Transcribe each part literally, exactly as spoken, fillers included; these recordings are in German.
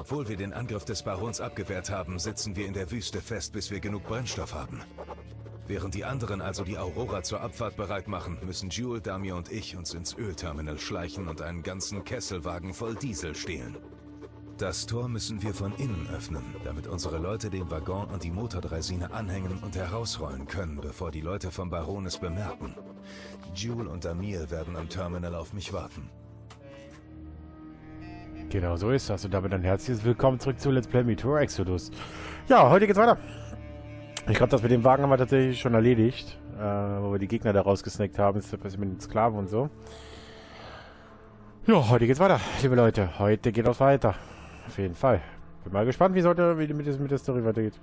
Obwohl wir den Angriff des Barons abgewehrt haben, sitzen wir in der Wüste fest, bis wir genug Brennstoff haben. Während die anderen also die Aurora zur Abfahrt bereit machen, müssen Jewel, Damir und ich uns ins Ölterminal schleichen und einen ganzen Kesselwagen voll Diesel stehlen. Das Tor müssen wir von innen öffnen, damit unsere Leute den Waggon an die Motordresine anhängen und herausrollen können, bevor die Leute vom Baron es bemerken. Jewel und Damir werden am Terminal auf mich warten. Genau so ist das. Und damit ein herzliches Willkommen zurück zu Let's Play Meteor Exodus. Ja, heute geht's weiter. Ich glaube, das mit dem Wagen haben wir tatsächlich schon erledigt. Äh, wo wir die Gegner da rausgesnackt haben. Das ist mit den Sklaven und so. Ja, heute geht's weiter, liebe Leute. Heute geht es weiter. Auf jeden Fall. Bin mal gespannt, wie es heute wie mit, mit der Story weitergeht.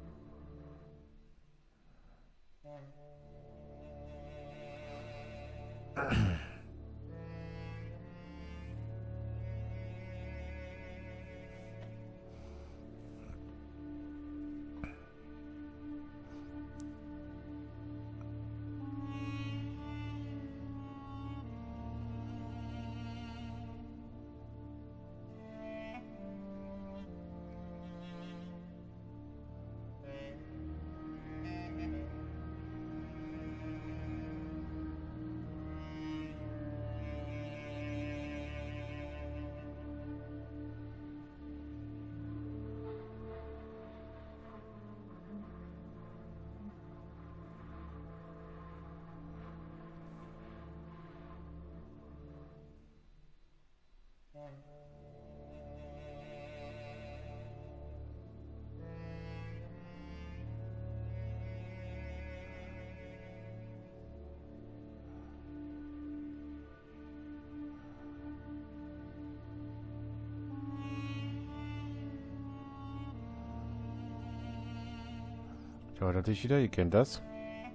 Ja, natürlich wieder, ihr kennt das.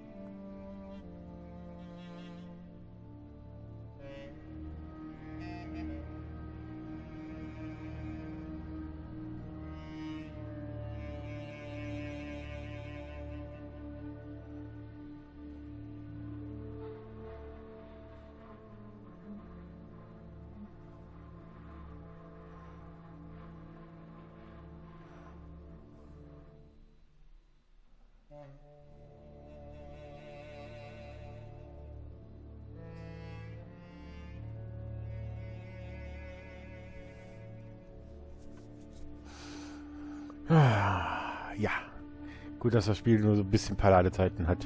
Ja. Gut, dass das Spiel nur so ein bisschen paar Ladezeiten hat.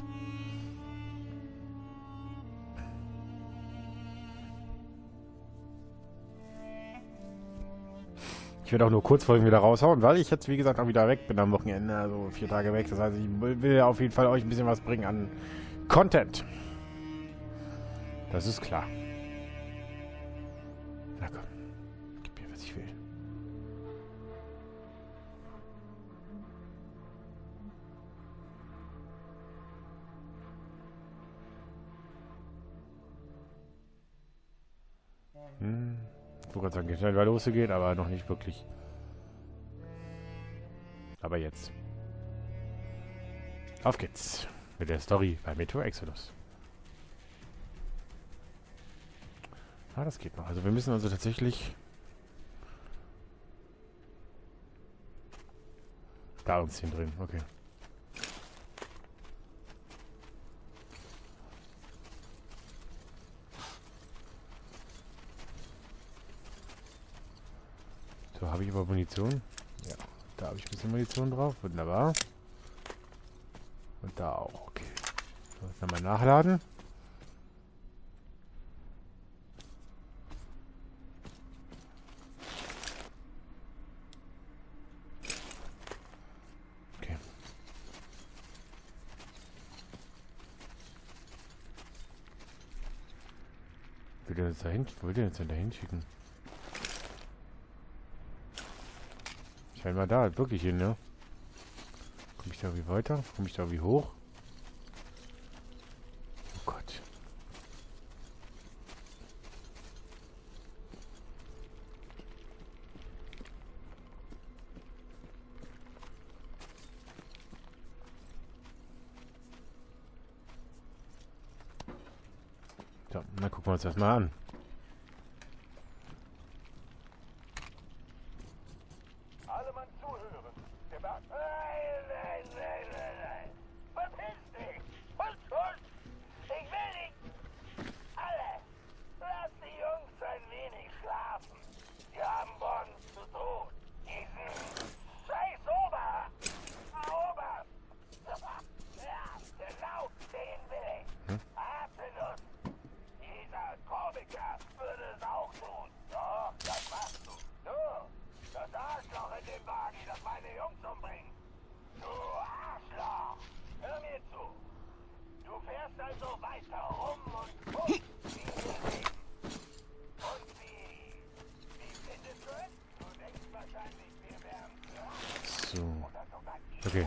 Ich werde auch nur Kurzfolgen wieder raushauen, weil ich jetzt, wie gesagt, auch wieder weg bin am Wochenende. Also vier Tage weg. Das heißt, ich will auf jeden Fall euch ein bisschen was bringen an Content. Das ist klar. Na komm. Gib mir, was ich will. Hm. Ich wollte gerade sagen, schnell weil losgeht, aber noch nicht wirklich. Aber jetzt. Auf geht's. Mit der Story bei Meteor Exodus. Ah, das geht noch. Also wir müssen also tatsächlich da uns hindrehen. Okay. So, habe ich aber Munition? Ja, da habe ich ein bisschen Munition drauf. Wunderbar. Und da auch. Okay. So, jetzt nochmal nachladen. Okay. Will der jetzt dahin? Wo will der jetzt denn dahin schicken? Scheinbar da, halt wirklich hin, ne? Komme ich da wie weiter? Komme ich da wie hoch? Oh Gott. So, dann gucken wir uns das mal an.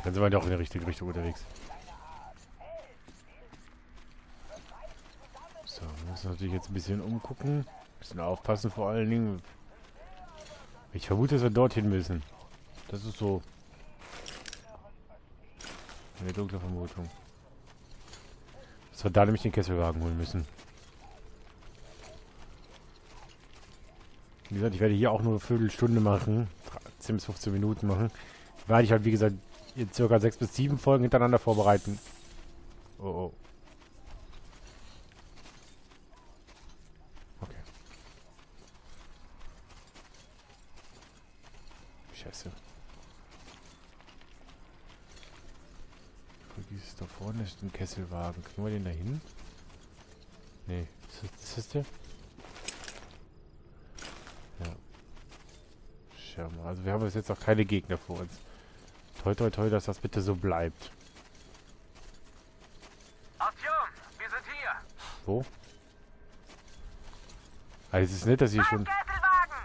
Dann sind wir doch in die richtige Richtung unterwegs. So, wir müssen natürlich jetzt ein bisschen umgucken. Ein bisschen aufpassen vor allen Dingen. Ich vermute, dass wir dorthin müssen. Das ist so eine dunkle Vermutung. Dass wir da nämlich den Kesselwagen holen müssen. Wie gesagt, ich werde hier auch nur eine Viertelstunde machen. zehn bis fünfzehn Minuten machen. Werde ich halt, wie gesagt, in circa sechs bis sieben Folgen hintereinander vorbereiten. Oh oh. Okay. Scheiße. Dieses da vorne ist ein Kesselwagen. Kriegen wir den da hin? Nee. Ist das, ist das der? Ja. Schau mal. Also wir haben jetzt auch keine Gegner vor uns. Toi toi toi, dass das bitte so bleibt. Artyom, wir sind hier. Wo? Also es ist nicht, dass hier schon... Kesselwagen!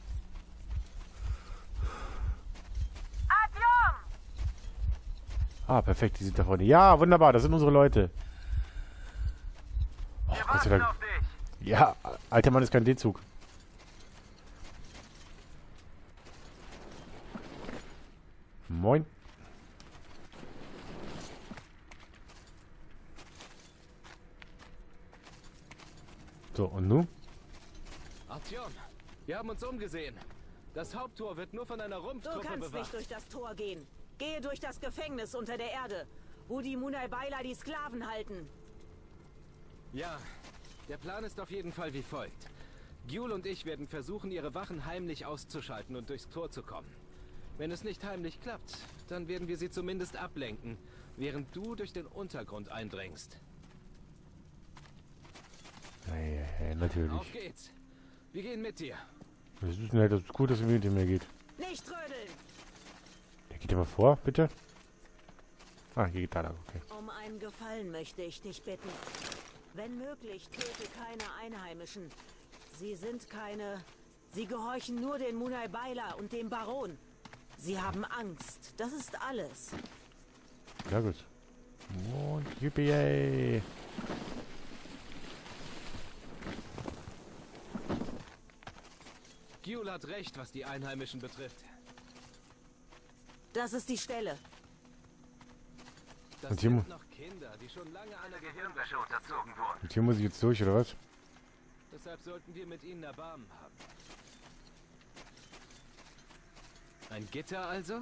Artyom! Ah, perfekt, die sind da vorne. Ja, wunderbar, das sind unsere Leute. Oh, Wir Gott sei warten Dank. auf dich. Ja, alter Mann ist kein D-Zug. Moin. So, und nun? Artyom, wir haben uns umgesehen. Das Haupttor wird nur von einer Du Rumpftruppe kannst nicht bewacht. durch das Tor gehen. Gehe durch das Gefängnis unter der Erde, wo die Munaibaila die Sklaven halten. Ja, der Plan ist auf jeden Fall wie folgt. Gyul und ich werden versuchen, ihre Wachen heimlich auszuschalten und durchs Tor zu kommen. Wenn es nicht heimlich klappt, dann werden wir sie zumindest ablenken, während du durch den Untergrund eindringst. Ja, ja, ja, natürlich. Auf geht's. Wir gehen mit dir. Das ist, ne, das ist gut, dass er mit mir geht. Nicht trödeln! Der geht immer vor, bitte. Ah, hier geht da lang, okay. Um einen Gefallen möchte ich dich bitten. Wenn möglich, töte keine Einheimischen. Sie sind keine... Sie gehorchen nur den Munaibaila und dem Baron. Sie haben Angst. Das ist alles. Ja, gut. Und yippie! Gyul hat recht, was die Einheimischen betrifft. Das ist die Stelle. Das Und hier mu- sind noch Kinder, die schon lange einer Gehirnwäsche unterzogen wurden. Und hier muss ich jetzt durch, oder was? Deshalb sollten wir mit ihnen Erbarmen haben. Ein Gitter also?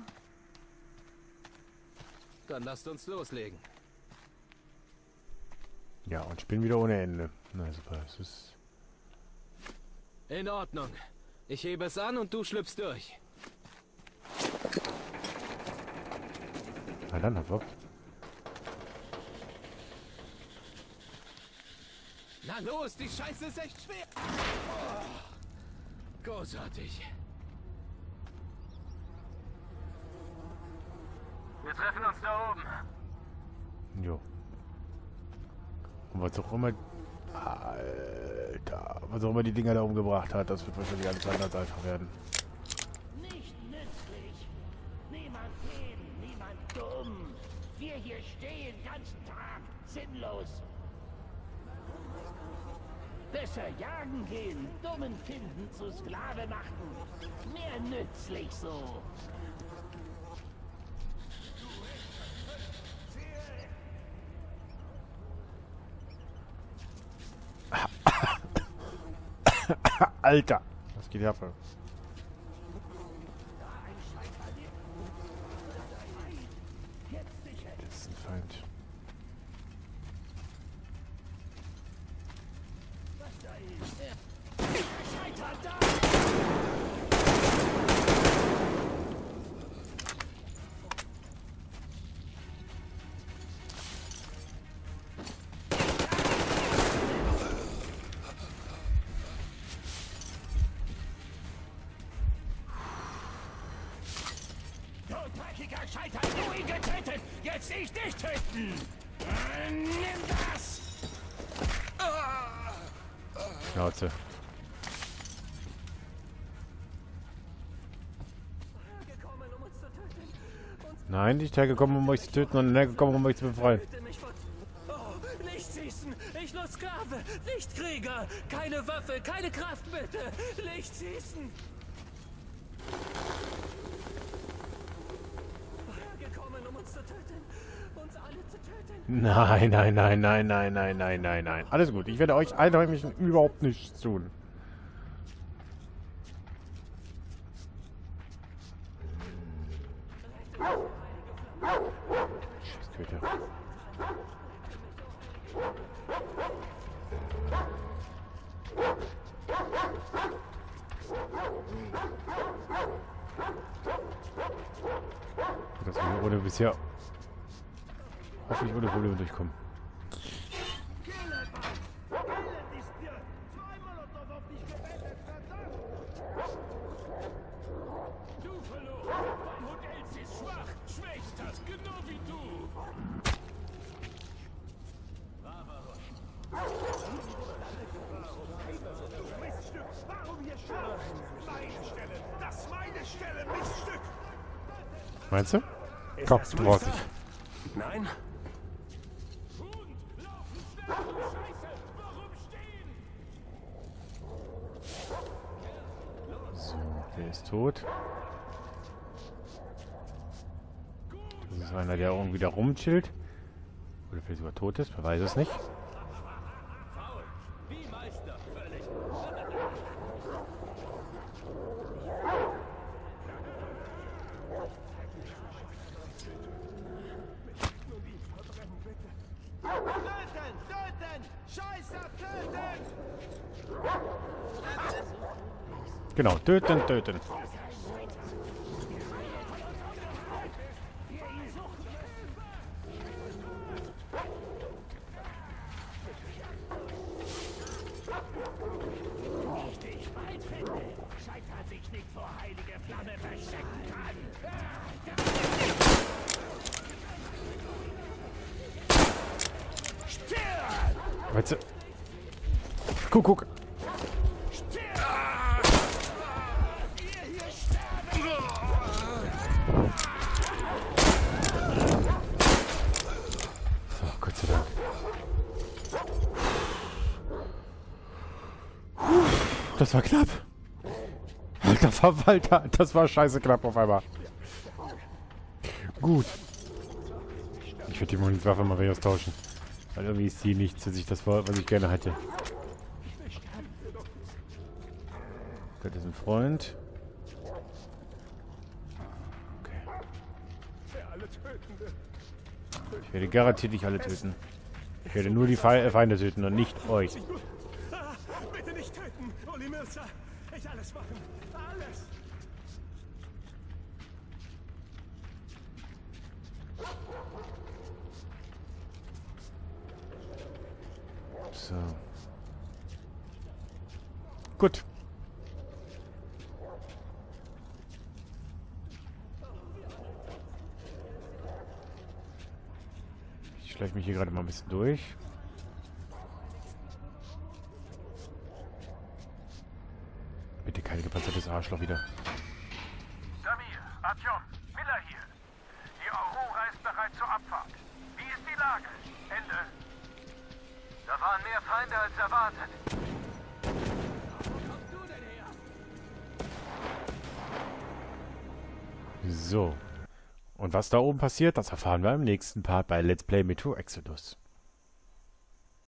Dann lasst uns loslegen. Ja, und Spinnen wieder ohne Ende. Na super, es ist... In Ordnung. Ich hebe es an und du schlüpfst durch. Na dann, hab Bock. Na los, die Scheiße ist echt schwer. Oh, großartig. Wir treffen uns da oben. Jo. Und was auch immer... Alter, was auch immer die Dinger da umgebracht hat, das wird wahrscheinlich alles anders einfach werden. Nicht nützlich. Niemand leben, niemand dumm. Wir hier stehen ganzen Tag sinnlos. Besser jagen gehen, Dummen finden, zu Sklave machen. Mehr nützlich so. Alter! Was geht hier ab? Das ist ein Feind. Totpackiger Scheiter, du ihn getötet! Jetzt ich dich töten! Äh, nimm das! Schnauze. Nein, nicht hergekommen, um euch zu töten, sondern hergekommen, um euch zu befreien. Oh, nicht schießen! Ich nur Sklave, nicht Krieger! Keine Waffe, keine Kraft, bitte! Nicht schießen! Hergekommen, um uns zu töten! Uns alle zu töten! Nein, nein, nein, nein, nein, nein, nein, nein, nein. Alles gut, ich werde euch Einheimischen überhaupt nichts tun. Scheißköter. Dass wir hier ohne bisher hoffentlich ohne Probleme durchkommen. Du verloren! Dein Modell ist schwach, schwächt das, genau wie du! Miststück! Warum hier scharf? Meine Stelle! Das ist meine Stelle, Miststück! Meinst du? Ist Komm, das du brauchst Meister? dich. Nein? Hund! Laufen schnell, du Scheiße! Warum stehen? So, der ist tot. Das ist einer, der irgendwie da rumchillt. Oder vielleicht sogar tot ist, man weiß es nicht. Faul! Wie Meister, völlig! Töten! Töten! Scheiße! Töten! Genau, töten, töten. Dich bald finde. Scheitert sich nicht vor heilige Flamme verstecken kann. Weißt du? Guck, guck. So, Gott sei Dank. Das war knapp. Alter Verwalter, das war scheiße knapp auf einmal. Gut. Ich würde die Munitionwaffe mal wieder austauschen. Weil irgendwie ist die nicht, dass ich das war, was ich gerne hätte. Das ist ein Freund. Okay. Ich werde garantiert nicht alle töten. Ich werde nur die Fe Feinde töten und nicht euch. Ah, bitte nicht töten! Uli Mirza! Ich alles machen! Alles! So. Gut. Ich schleiche mich hier gerade mal ein bisschen durch. Bitte kein gepanzertes Arschloch wieder. Damir, Artyom, Miller hier. Die Aurora ist bereit zur Abfahrt. Wie ist die Lage? Ende. Da waren mehr Feinde als erwartet. So. Und was da oben passiert, das erfahren wir im nächsten Part bei Let's Play Metro Exodus.